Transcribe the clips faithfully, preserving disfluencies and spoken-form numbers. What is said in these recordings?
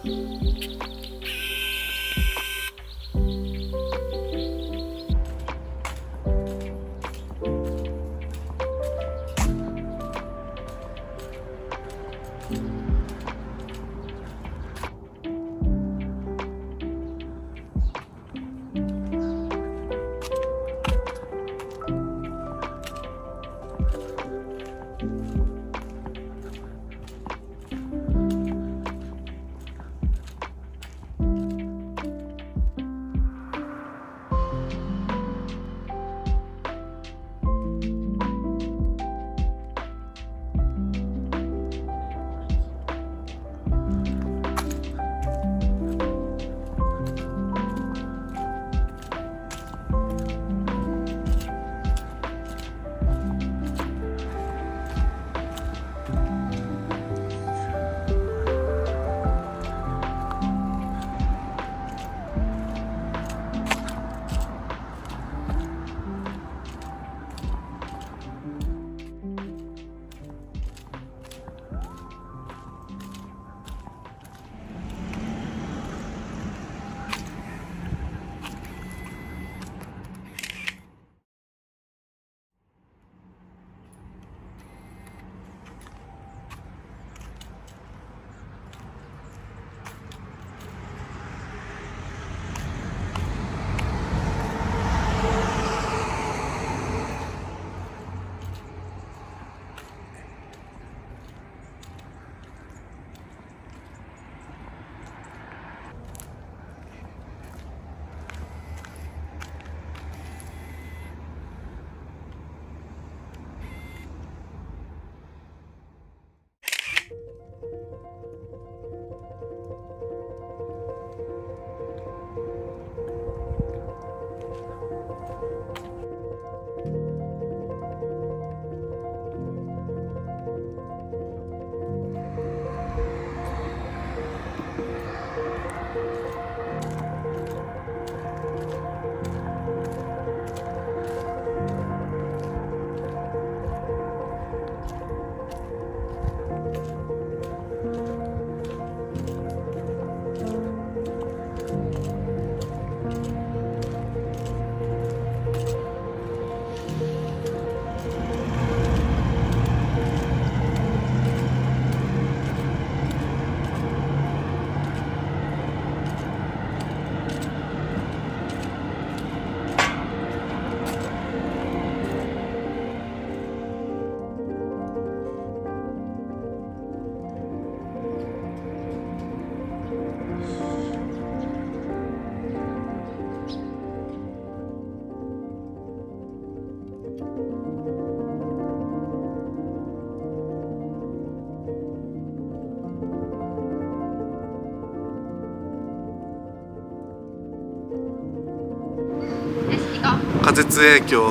仮設影響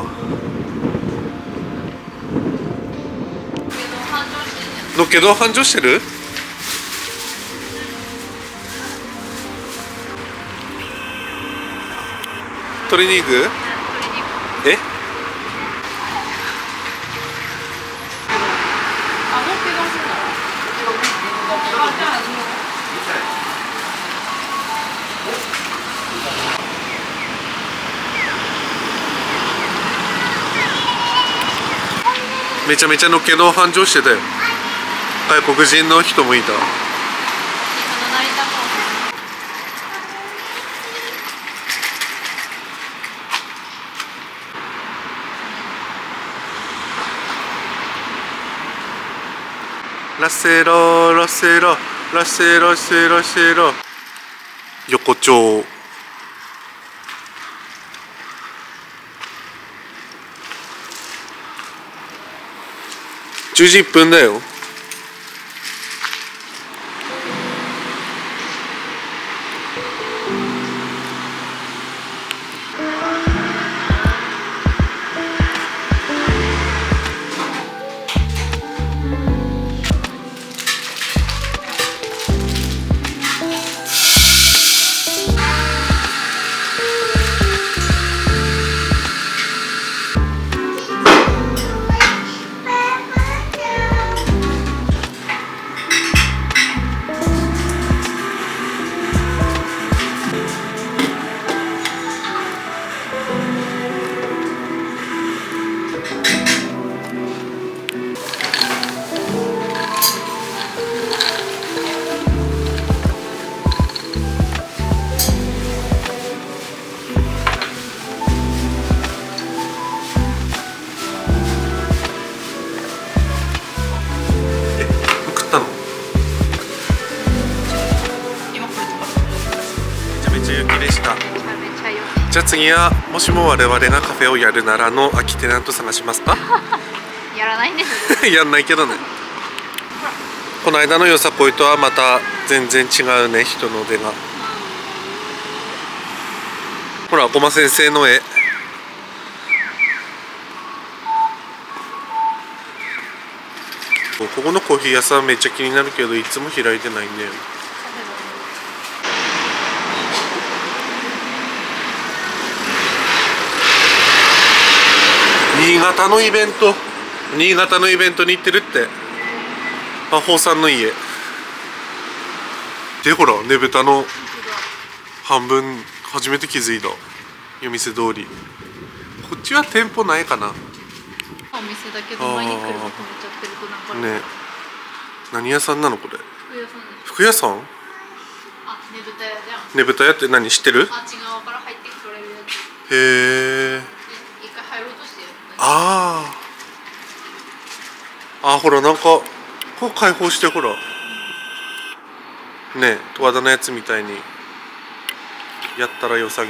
のけど繁盛してる？取りに行く？え？めちゃめちゃのけど繁盛してたよ。外国人の人もいた。ラセロラセロラセロセロセロ横丁。じゅうじいっぷんだよ。 でした。 めちゃめちゃ良い。 じゃあ次はもしも我々がカフェをやるならの空きテナント探しますか？ やらないんですよ。 やんないけどね。この間のよさこいとはまた全然違うね、人の出が。ほら、ごま先生の絵。ここのコーヒー屋さんめっちゃ気になるけどいつも開いてないんだよね。新潟のイベント新潟のイベントに行ってるって。魔法さんの家で、ほらねぶたの半分初めて気づいた。夜店通り。こっちは店舗ないかな。 お店だけど前に車止めちゃってるとなんかね。何屋さんなのこれ？ 服屋さんです。 服屋さん？ あ、ねぶた屋じゃん。 ねぶた屋って何知ってる？ あっち側から入ってきてくれるやつ。 へえ。 一回入ろうとしてる。 ああ。あ、ほらなんかここ開放して、ほらねえ、十和田のやつみたいにやったらよさげ。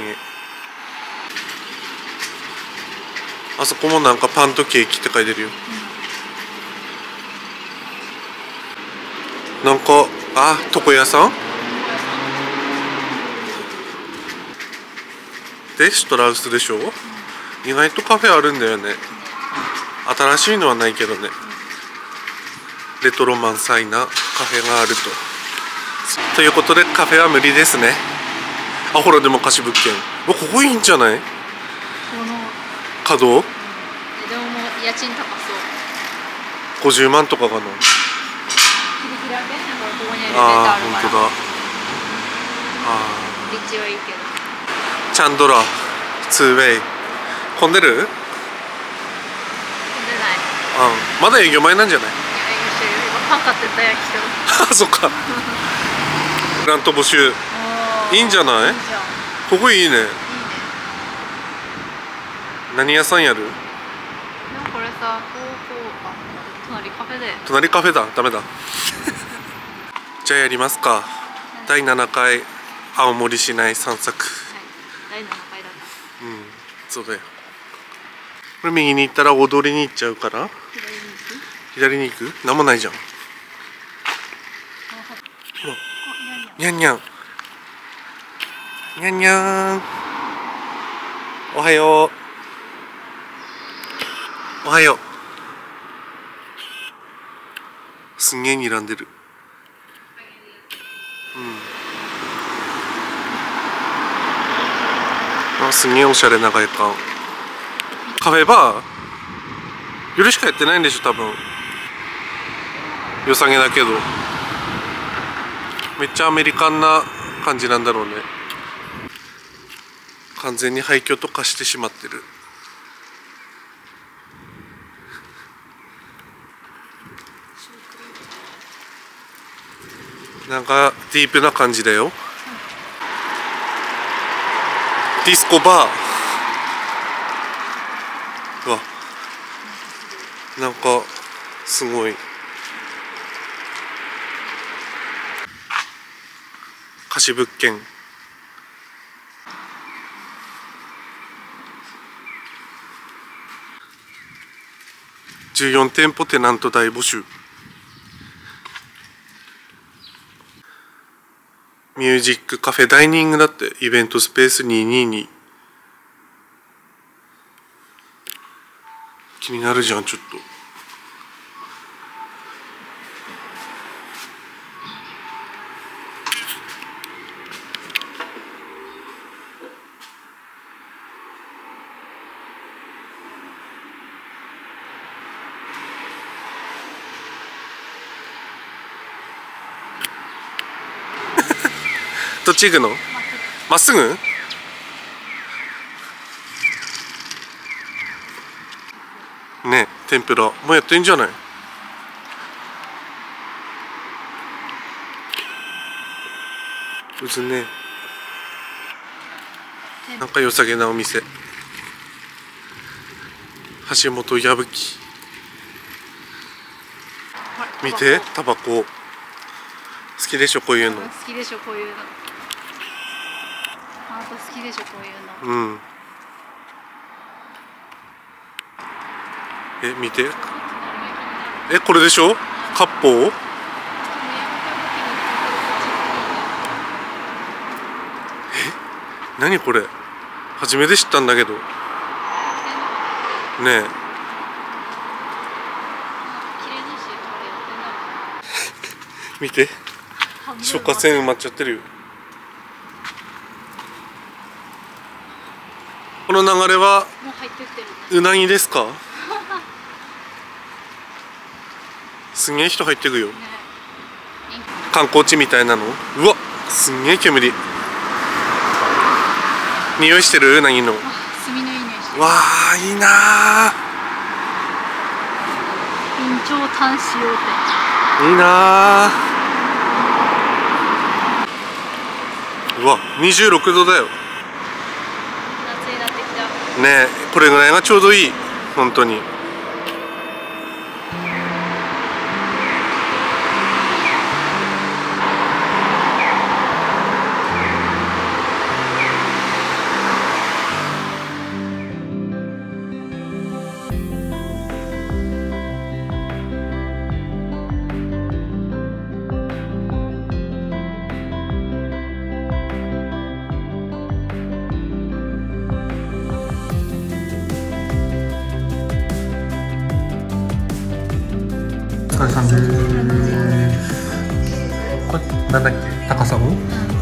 あそこもなんかパンとケーキって書いてるよ、うん、なんかあ、床屋さんでシュトラウスでしょ、うん、意外とカフェあるんだよね。新しいのはないけどね、レトロ満載なカフェがあると。ということでカフェは無理ですね。あ、ほらでも貸し物件。お、ここいいんじゃない？稼働？ でももう家賃高そう。 ごじゅうまんとかかな。 キリキラケンだからここにエレベーターああ、 あるから。 本当だ。ああ。立地はいいけど。 チャンドラツーウェイ混んでる？ 混んでない。 あ、まだ営業前なんじゃない？ いや、営業してるよ。今パン買ってたや人。 あ、そっか。グラント募集。いいんじゃない？いいじゃん。ここいいね。いいね。何屋さんやる？でもこれさ、こうこうか。隣カフェで。 隣カフェだ。ダメだ。じゃあやりますか。だいななかい青森市内散策。はい、だいななかいだった。うん、そうだよ。これ右に行ったら大通りに行っちゃうから。左に行く？左に行く？なんもないじゃん。ほら。にゃんにゃん。にゃんにゃん。おはよう。おはよう。すんげえ睨んでる。うん。あ、すんげえおしゃれな外観。カフェバー夜しかやってないんでしょ多分。良さげだけどめっちゃアメリカンな感じなんだろうね。完全に廃墟と化してしまってる。なんかディープな感じだよ。ディスコバー。うわ、なんかすごい。貸し物件。じゅうよんてんぽテナント大募集。ミュージックカフェダイニングだって。イベントスペースにひゃくにじゅうに。気になるじゃんちょっと。どっち行くの？まっすぐ？ね、天ぷらもうやってんじゃない？うずね。なんか良さげなお店。橋本矢吹。見て、タバコ。好きでしょこういうの。 好きでしょこういうの。 あと好きでしょこういうの。 うん。え、見て。え、これでしょ？割烹？え、何これ？初めて知ったんだけど。ねえ。見て。出荷線埋まっちゃってるよ。この流れはもう入ってってる。 うなぎですか？すんげえ人入ってくよ。 ね、 観光地みたいなの。うわ、すんげえ煙。匂いしてる？うなぎの。 炭のいい匂いしてる。 わあ、いいな備長炭使用店。 いいな。うわ、にじゅうろくどだよ。 夏になってきた。 ねえ、これぐらいがちょうどいい。本当に。お疲れさんです。これなんだっけ、高砂？